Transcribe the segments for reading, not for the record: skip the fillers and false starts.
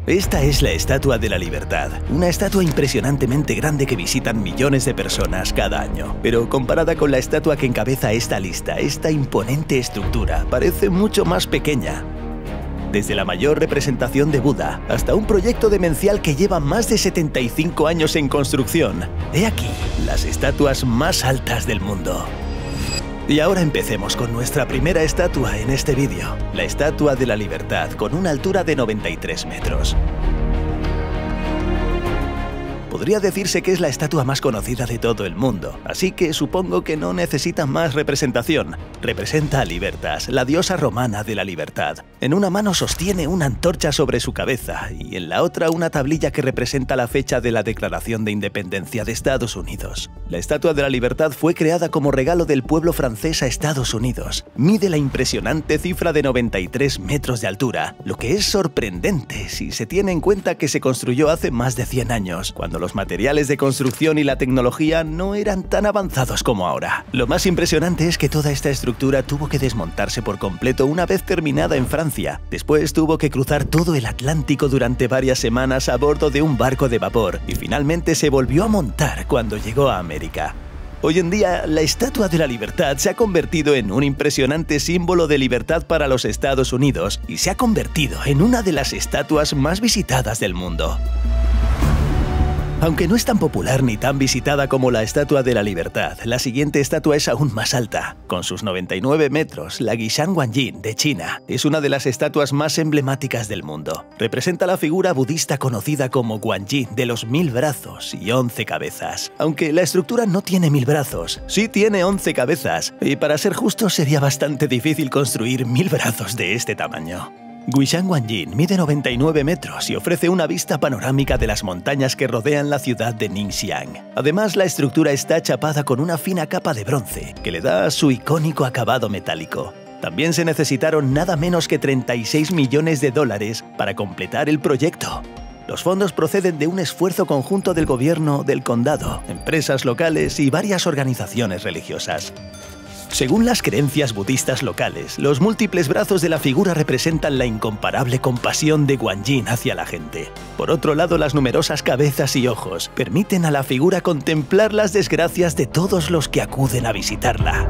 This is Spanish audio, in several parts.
Esta es la Estatua de la Libertad, una estatua impresionantemente grande que visitan millones de personas cada año. Pero comparada con la estatua que encabeza esta lista, esta imponente estructura parece mucho más pequeña. Desde la mayor representación de Buda hasta un proyecto demencial que lleva más de 75 años en construcción. He aquí las estatuas más altas del mundo. Y ahora empecemos con nuestra primera estatua en este vídeo, la Estatua de la Libertad, con una altura de 93 metros. Podría decirse que es la estatua más conocida de todo el mundo, así que supongo que no necesita más representación. Representa a Libertas, la diosa romana de la libertad. En una mano sostiene una antorcha sobre su cabeza y en la otra una tablilla que representa la fecha de la Declaración de Independencia de Estados Unidos. La Estatua de la Libertad fue creada como regalo del pueblo francés a Estados Unidos. Mide la impresionante cifra de 93 metros de altura, lo que es sorprendente si se tiene en cuenta que se construyó hace más de 100 años, cuando los materiales de construcción y la tecnología no eran tan avanzados como ahora. Lo más impresionante es que toda esta estructura tuvo que desmontarse por completo una vez terminada en Francia. Después tuvo que cruzar todo el Atlántico durante varias semanas a bordo de un barco de vapor y finalmente se volvió a montar cuando llegó a América. Hoy en día, la Estatua de la Libertad se ha convertido en un impresionante símbolo de libertad para los Estados Unidos y se ha convertido en una de las estatuas más visitadas del mundo. Aunque no es tan popular ni tan visitada como la Estatua de la Libertad, la siguiente estatua es aún más alta. Con sus 99 metros, la Guishan Guanyin de China es una de las estatuas más emblemáticas del mundo. Representa la figura budista conocida como Guanyin de los 1000 brazos y 11 cabezas. Aunque la estructura no tiene 1000 brazos, sí tiene 11 cabezas, y para ser justo sería bastante difícil construir 1000 brazos de este tamaño. Guishan Guanyin mide 99 metros y ofrece una vista panorámica de las montañas que rodean la ciudad de Ningxiang. Además, la estructura está chapada con una fina capa de bronce que le da su icónico acabado metálico. También se necesitaron nada menos que 36 millones de dólares para completar el proyecto. Los fondos proceden de un esfuerzo conjunto del gobierno del condado, empresas locales y varias organizaciones religiosas. Según las creencias budistas locales, los múltiples brazos de la figura representan la incomparable compasión de Guanyin hacia la gente. Por otro lado, las numerosas cabezas y ojos permiten a la figura contemplar las desgracias de todos los que acuden a visitarla.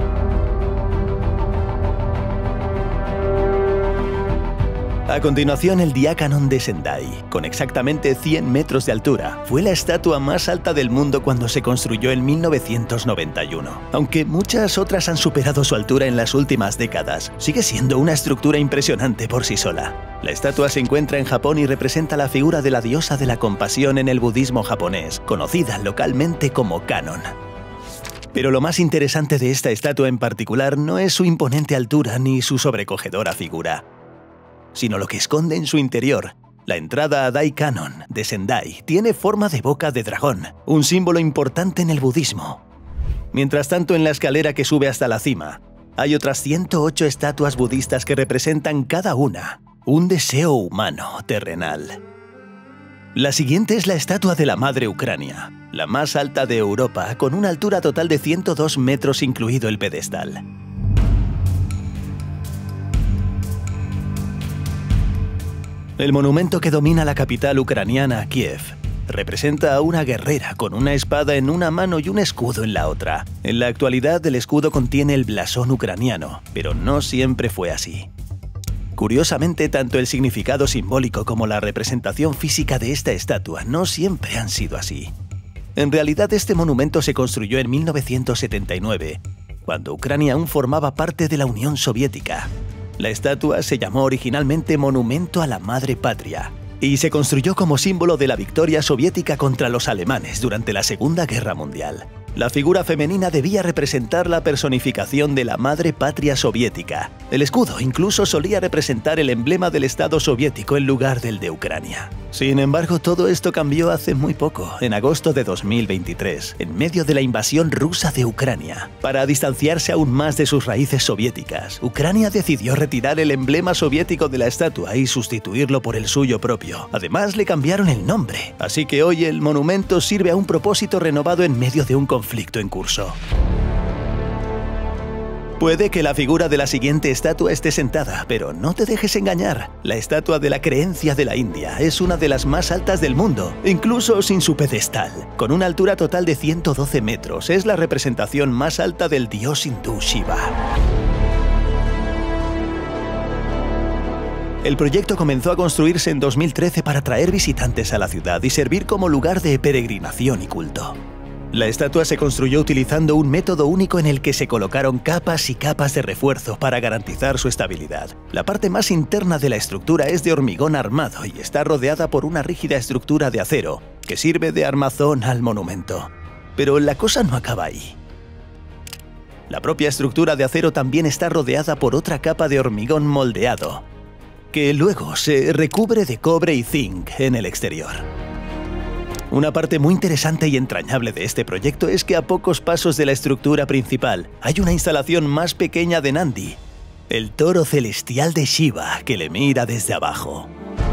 A continuación, el Diácanon de Sendai, con exactamente 100 metros de altura, fue la estatua más alta del mundo cuando se construyó en 1991. Aunque muchas otras han superado su altura en las últimas décadas, sigue siendo una estructura impresionante por sí sola. La estatua se encuentra en Japón y representa la figura de la diosa de la compasión en el budismo japonés, conocida localmente como Kannon. Pero lo más interesante de esta estatua en particular no es su imponente altura ni su sobrecogedora figura, sino lo que esconde en su interior. La entrada a Daikanon de Sendai tiene forma de boca de dragón, un símbolo importante en el budismo. Mientras tanto, en la escalera que sube hasta la cima, hay otras 108 estatuas budistas que representan cada una un deseo humano terrenal. La siguiente es la estatua de la Madre Ucrania, la más alta de Europa, con una altura total de 102 metros incluido el pedestal. El monumento que domina la capital ucraniana, Kiev, representa a una guerrera con una espada en una mano y un escudo en la otra. En la actualidad, el escudo contiene el blasón ucraniano, pero no siempre fue así. Curiosamente, tanto el significado simbólico como la representación física de esta estatua no siempre han sido así. En realidad, este monumento se construyó en 1979, cuando Ucrania aún formaba parte de la Unión Soviética. La estatua se llamó originalmente Monumento a la Madre Patria y se construyó como símbolo de la victoria soviética contra los alemanes durante la Segunda Guerra Mundial. La figura femenina debía representar la personificación de la madre patria soviética. El escudo incluso solía representar el emblema del Estado soviético en lugar del de Ucrania. Sin embargo, todo esto cambió hace muy poco, en agosto de 2023, en medio de la invasión rusa de Ucrania. Para distanciarse aún más de sus raíces soviéticas, Ucrania decidió retirar el emblema soviético de la estatua y sustituirlo por el suyo propio. Además, le cambiaron el nombre, así que hoy el monumento sirve a un propósito renovado en medio de un conflicto en curso. Puede que la figura de la siguiente estatua esté sentada, pero no te dejes engañar. La estatua de la creencia de la India es una de las más altas del mundo, incluso sin su pedestal. Con una altura total de 112 metros, es la representación más alta del dios hindú Shiva. El proyecto comenzó a construirse en 2013 para atraer visitantes a la ciudad y servir como lugar de peregrinación y culto. La estatua se construyó utilizando un método único en el que se colocaron capas y capas de refuerzo para garantizar su estabilidad. La parte más interna de la estructura es de hormigón armado y está rodeada por una rígida estructura de acero, que sirve de armazón al monumento. Pero la cosa no acaba ahí. La propia estructura de acero también está rodeada por otra capa de hormigón moldeado, que luego se recubre de cobre y zinc en el exterior. Una parte muy interesante y entrañable de este proyecto es que a pocos pasos de la estructura principal hay una instalación más pequeña de Nandi, el toro celestial de Shiva que le mira desde abajo.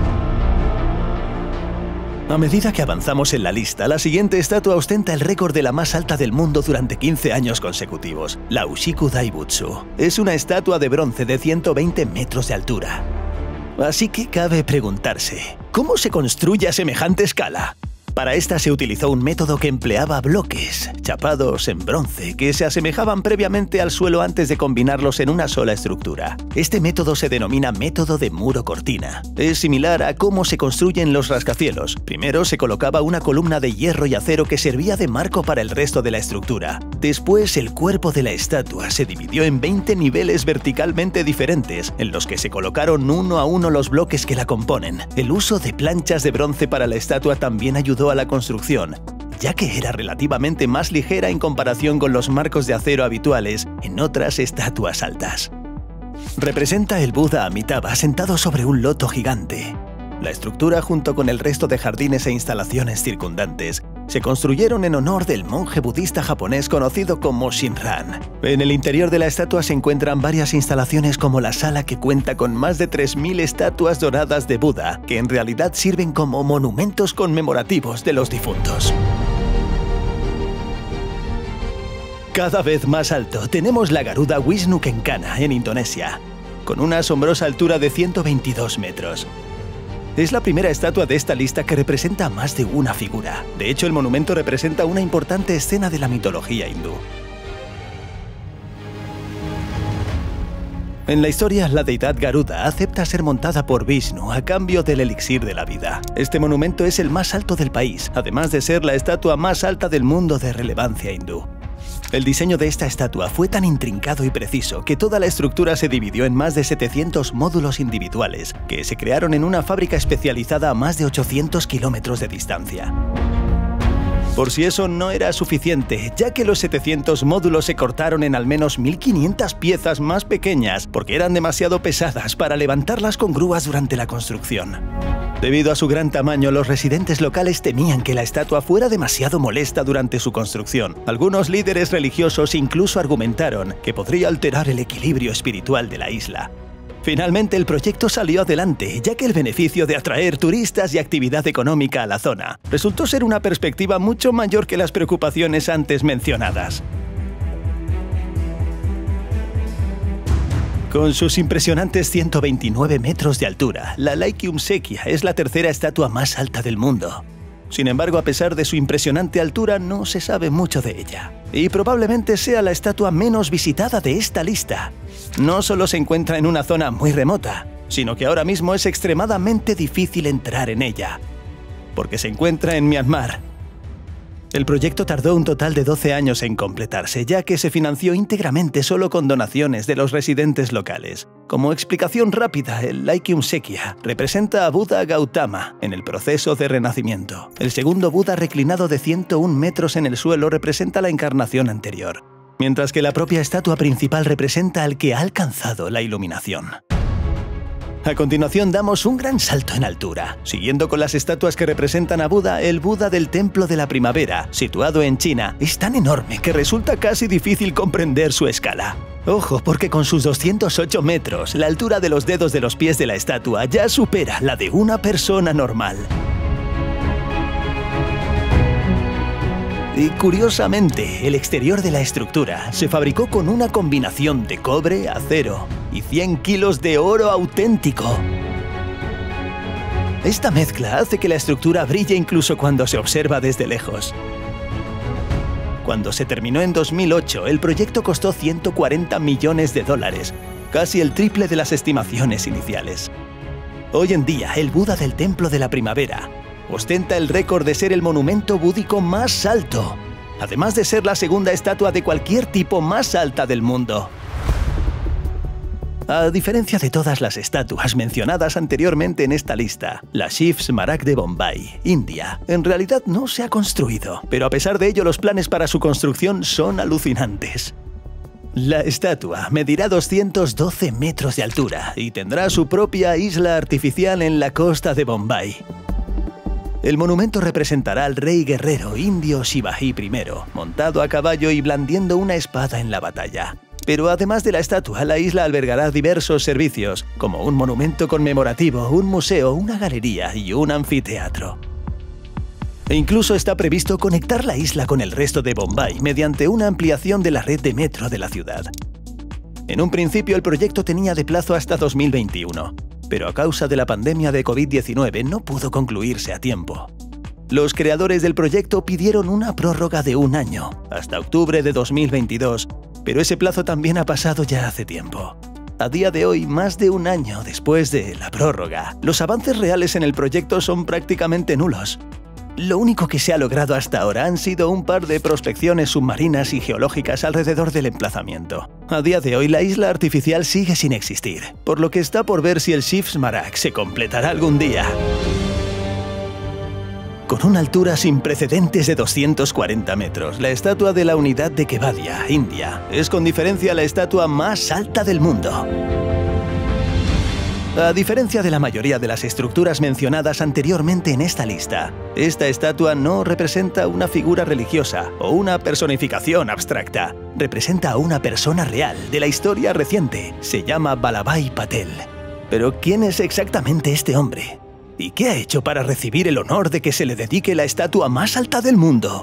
A medida que avanzamos en la lista, la siguiente estatua ostenta el récord de la más alta del mundo durante 15 años consecutivos, la Ushiku Daibutsu. Es una estatua de bronce de 120 metros de altura. Así que cabe preguntarse, ¿cómo se construye a semejante escala? Para esta se utilizó un método que empleaba bloques chapados en bronce que se asemejaban previamente al suelo antes de combinarlos en una sola estructura. Este método se denomina método de muro cortina. Es similar a cómo se construyen los rascacielos. Primero se colocaba una columna de hierro y acero que servía de marco para el resto de la estructura. Después el cuerpo de la estatua se dividió en 20 niveles verticalmente diferentes, en los que se colocaron uno a uno los bloques que la componen. El uso de planchas de bronce para la estatua también ayudó a la construcción, ya que era relativamente más ligera en comparación con los marcos de acero habituales en otras estatuas altas. Representa el Buda Amitabha sentado sobre un loto gigante. La estructura, junto con el resto de jardines e instalaciones circundantes, se construyeron en honor del monje budista japonés conocido como Shinran. En el interior de la estatua se encuentran varias instalaciones como la sala que cuenta con más de 3.000 estatuas doradas de Buda, que en realidad sirven como monumentos conmemorativos de los difuntos. Cada vez más alto tenemos la Garuda Wisnu Kencana en Indonesia, con una asombrosa altura de 122 metros. Es la primera estatua de esta lista que representa a más de una figura. De hecho, el monumento representa una importante escena de la mitología hindú. En la historia, la deidad Garuda acepta ser montada por Vishnu a cambio del elixir de la vida. Este monumento es el más alto del país, además de ser la estatua más alta del mundo de relevancia hindú. El diseño de esta estatua fue tan intrincado y preciso que toda la estructura se dividió en más de 700 módulos individuales, que se crearon en una fábrica especializada a más de 800 kilómetros de distancia. Por si eso no era suficiente, ya que los 700 módulos se cortaron en al menos 1.500 piezas más pequeñas porque eran demasiado pesadas para levantarlas con grúas durante la construcción. Debido a su gran tamaño, los residentes locales temían que la estatua fuera demasiado molesta durante su construcción. Algunos líderes religiosos incluso argumentaron que podría alterar el equilibrio espiritual de la isla. Finalmente, el proyecto salió adelante, ya que el beneficio de atraer turistas y actividad económica a la zona resultó ser una perspectiva mucho mayor que las preocupaciones antes mencionadas. Con sus impresionantes 129 metros de altura, la Laikyum-Sekya es la tercera estatua más alta del mundo. Sin embargo, a pesar de su impresionante altura, no se sabe mucho de ella. Y probablemente sea la estatua menos visitada de esta lista. No solo se encuentra en una zona muy remota, sino que ahora mismo es extremadamente difícil entrar en ella, porque se encuentra en Myanmar. El proyecto tardó un total de 12 años en completarse, ya que se financió íntegramente solo con donaciones de los residentes locales. Como explicación rápida, el Laikyum-Sekya representa a Buda Gautama en el proceso de renacimiento. El segundo Buda reclinado de 101 metros en el suelo representa la encarnación anterior, mientras que la propia estatua principal representa al que ha alcanzado la iluminación. A continuación damos un gran salto en altura. Siguiendo con las estatuas que representan a Buda, el Buda del Templo de la Primavera, situado en China, es tan enorme que resulta casi difícil comprender su escala. Ojo, porque con sus 208 metros, la altura de los dedos de los pies de la estatua ya supera la de una persona normal. Y curiosamente, el exterior de la estructura se fabricó con una combinación de cobre, acero y 100 kilos de oro auténtico. Esta mezcla hace que la estructura brille incluso cuando se observa desde lejos. Cuando se terminó en 2008, el proyecto costó $140 millones, casi el triple de las estimaciones iniciales. Hoy en día, el Buda del Templo de la Primavera ostenta el récord de ser el monumento búdico más alto, además de ser la segunda estatua de cualquier tipo más alta del mundo. A diferencia de todas las estatuas mencionadas anteriormente en esta lista, la Shiv Smarak de Bombay, India, en realidad no se ha construido, pero a pesar de ello los planes para su construcción son alucinantes. La estatua medirá 212 metros de altura y tendrá su propia isla artificial en la costa de Bombay. El monumento representará al rey guerrero indio Shivaji I, montado a caballo y blandiendo una espada en la batalla. Pero además de la estatua, la isla albergará diversos servicios, como un monumento conmemorativo, un museo, una galería y un anfiteatro. E incluso está previsto conectar la isla con el resto de Bombay mediante una ampliación de la red de metro de la ciudad. En un principio el proyecto tenía de plazo hasta 2021, pero a causa de la pandemia de COVID-19 no pudo concluirse a tiempo. Los creadores del proyecto pidieron una prórroga de un año, hasta octubre de 2022, pero ese plazo también ha pasado ya hace tiempo. A día de hoy, más de un año después de la prórroga, los avances reales en el proyecto son prácticamente nulos. Lo único que se ha logrado hasta ahora han sido un par de prospecciones submarinas y geológicas alrededor del emplazamiento. A día de hoy la isla artificial sigue sin existir, por lo que está por ver si el Shiv Smarak se completará algún día. Con una altura sin precedentes de 240 metros, la estatua de la unidad de Kevadia, India, es con diferencia la estatua más alta del mundo. A diferencia de la mayoría de las estructuras mencionadas anteriormente en esta lista, esta estatua no representa una figura religiosa o una personificación abstracta. Representa a una persona real de la historia reciente. Se llama Vallabhbhai Patel. Pero ¿quién es exactamente este hombre? ¿Y qué ha hecho para recibir el honor de que se le dedique la estatua más alta del mundo?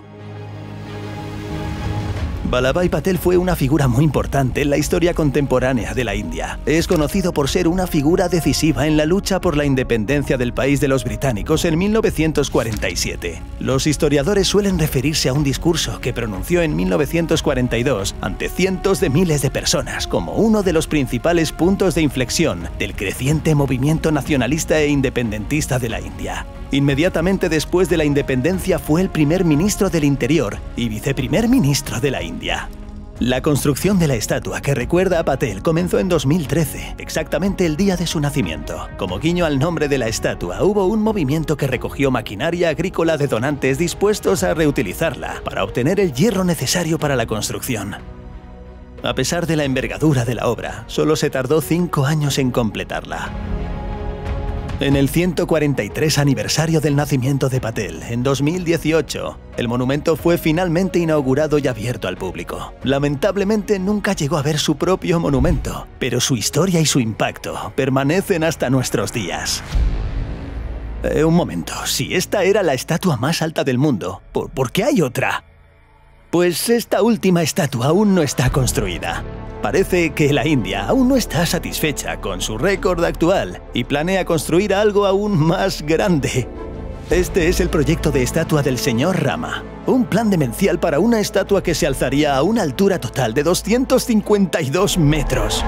Vallabhbhai Patel fue una figura muy importante en la historia contemporánea de la India. Es conocido por ser una figura decisiva en la lucha por la independencia del país de los británicos en 1947. Los historiadores suelen referirse a un discurso que pronunció en 1942 ante cientos de miles de personas como uno de los principales puntos de inflexión del creciente movimiento nacionalista e independentista de la India. Inmediatamente después de la independencia fue el primer ministro del Interior y viceprimer ministro de la India. La construcción de la estatua que recuerda a Patel comenzó en 2013, exactamente el día de su nacimiento. Como guiño al nombre de la estatua, hubo un movimiento que recogió maquinaria agrícola de donantes dispuestos a reutilizarla para obtener el hierro necesario para la construcción. A pesar de la envergadura de la obra, solo se tardó 5 años en completarla. En el 143 aniversario del nacimiento de Patel, en 2018, el monumento fue finalmente inaugurado y abierto al público. Lamentablemente nunca llegó a ver su propio monumento, pero su historia y su impacto permanecen hasta nuestros días. Un momento, si esta era la estatua más alta del mundo, ¿por qué hay otra? Pues esta última estatua aún no está construida. Parece que la India aún no está satisfecha con su récord actual y planea construir algo aún más grande. Este es el proyecto de estatua del señor Rama, un plan demencial para una estatua que se alzaría a una altura total de 252 metros.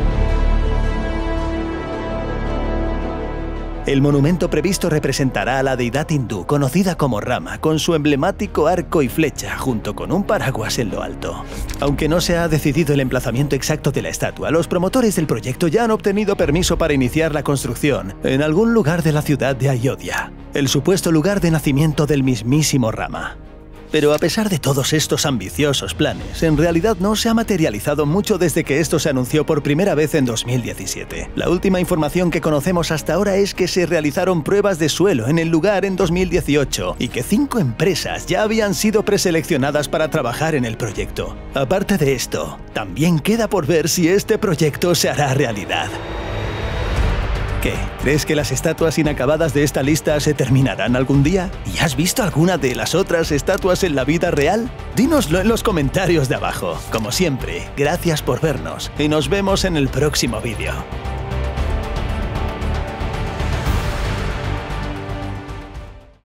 El monumento previsto representará a la deidad hindú conocida como Rama, con su emblemático arco y flecha, junto con un paraguas en lo alto. Aunque no se ha decidido el emplazamiento exacto de la estatua, los promotores del proyecto ya han obtenido permiso para iniciar la construcción en algún lugar de la ciudad de Ayodhya, el supuesto lugar de nacimiento del mismísimo Rama. Pero a pesar de todos estos ambiciosos planes, en realidad no se ha materializado mucho desde que esto se anunció por primera vez en 2017. La última información que conocemos hasta ahora es que se realizaron pruebas de suelo en el lugar en 2018 y que 5 empresas ya habían sido preseleccionadas para trabajar en el proyecto. Aparte de esto, también queda por ver si este proyecto se hará realidad. ¿Qué? ¿Crees que las estatuas inacabadas de esta lista se terminarán algún día? ¿Y has visto alguna de las otras estatuas en la vida real? Dínoslo en los comentarios de abajo. Como siempre, gracias por vernos y nos vemos en el próximo vídeo.